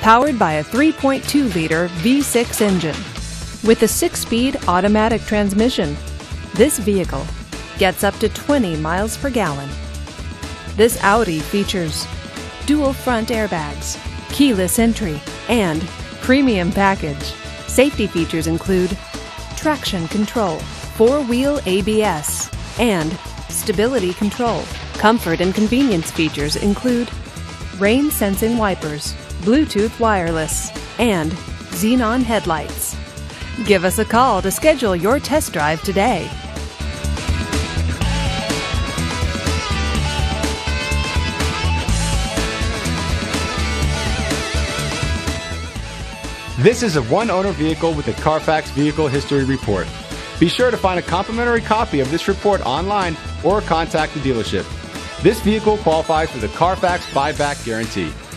powered by a 3.2-liter V6 engine. With a 6-speed automatic transmission, this vehicle gets up to 20 miles per gallon. This Audi features dual front airbags, keyless entry, and premium package. Safety features include traction control, 4-wheel ABS, and stability control. Comfort and convenience features include rain-sensing wipers, Bluetooth wireless, and xenon headlights. Give us a call to schedule your test drive today. This is a one-owner vehicle with a Carfax Vehicle History Report. Be sure to find a complimentary copy of this report online or contact the dealership. This vehicle qualifies for the Carfax Buyback Guarantee.